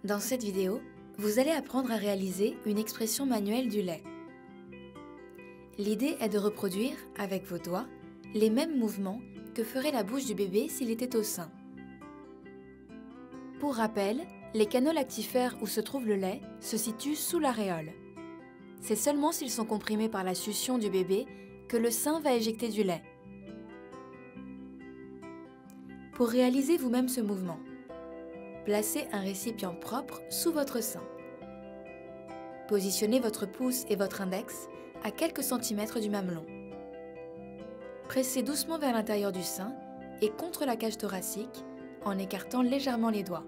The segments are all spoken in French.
Dans cette vidéo, vous allez apprendre à réaliser une expression manuelle du lait. L'idée est de reproduire, avec vos doigts, les mêmes mouvements que ferait la bouche du bébé s'il était au sein. Pour rappel, les canaux lactifères où se trouve le lait se situent sous l'aréole. C'est seulement s'ils sont comprimés par la succion du bébé que le sein va éjecter du lait. Pour réaliser vous-même ce mouvement, placez un récipient propre sous votre sein. Positionnez votre pouce et votre index à quelques centimètres du mamelon. Pressez doucement vers l'intérieur du sein et contre la cage thoracique en écartant légèrement les doigts.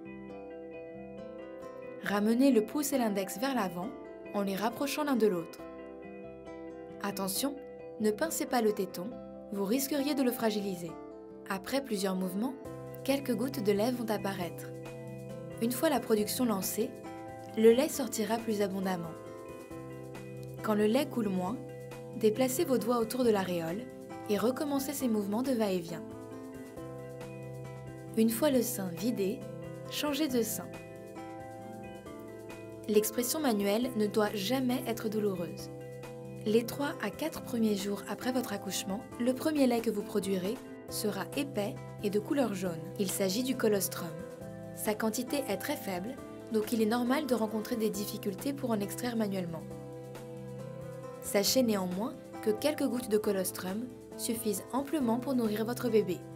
Ramenez le pouce et l'index vers l'avant en les rapprochant l'un de l'autre. Attention, ne pincez pas le téton, vous risqueriez de le fragiliser. Après plusieurs mouvements, quelques gouttes de lait vont apparaître. Une fois la production lancée, le lait sortira plus abondamment. Quand le lait coule moins, déplacez vos doigts autour de l'aréole et recommencez ces mouvements de va-et-vient. Une fois le sein vidé, changez de sein. L'expression manuelle ne doit jamais être douloureuse. Les 3 à 4 premiers jours après votre accouchement, le premier lait que vous produirez sera épais et de couleur jaune. Il s'agit du colostrum. Sa quantité est très faible, donc il est normal de rencontrer des difficultés pour en extraire manuellement. Sachez néanmoins que quelques gouttes de colostrum suffisent amplement pour nourrir votre bébé.